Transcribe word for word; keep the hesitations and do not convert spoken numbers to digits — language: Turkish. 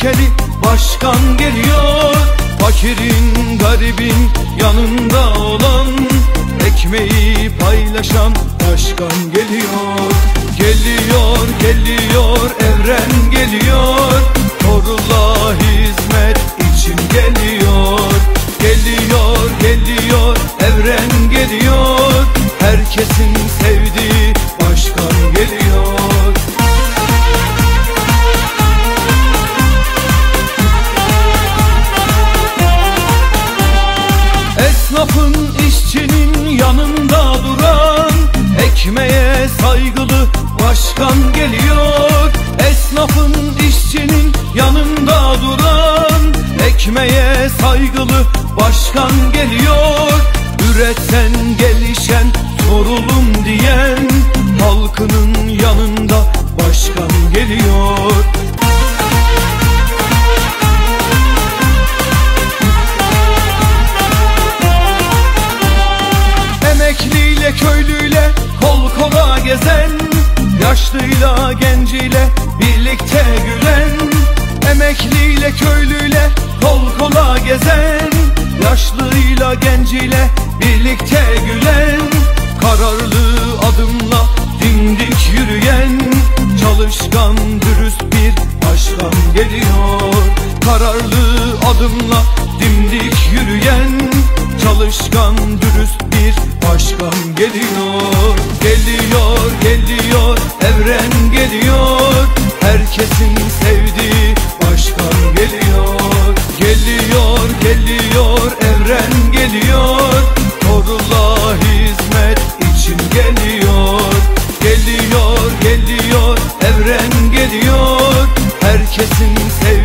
ilkeli başkan geliyor. Fakirin garibin yanında olan, ekmeği paylaşan başkan geliyor. Geliyor, geliyor, Evren geliyor. Nurullah hizmet için geliyor. Geliyor, geliyor, Evren geliyor. Herkesin sevdiği başkan geliyor. Esnafın, işçinin yanında duran, ekmeğe saygılı başkan geliyor. Esnafın, işçinin yanında duran, ekmeğe saygılı başkan geliyor. Üreten, gelişen, sorulum diyen, halkının yanında başkan geliyor. Emekliyle, köylüyle kol kola gezen, yaşlıyla, genciyle birlikte gülen. Emekliyle, köylüyle kol kola gezen, yaşlıyla, genciyle birlikte gülen. Kararlı adımla dimdik yürüyen, çalışkan, dürüst bir başkan geliyor. Kararlı adımla dimdik yürüyen, çalışkan, dürüst bir başkan geliyor. Geliyor, geliyor, Evren geliyor. Herkesin sevdiği başkan geliyor. Geliyor, geliyor, Evren geliyor. Nurullah hizmet için geliyor. Geliyor, geliyor, Evren geliyor. Herkesin sevdiği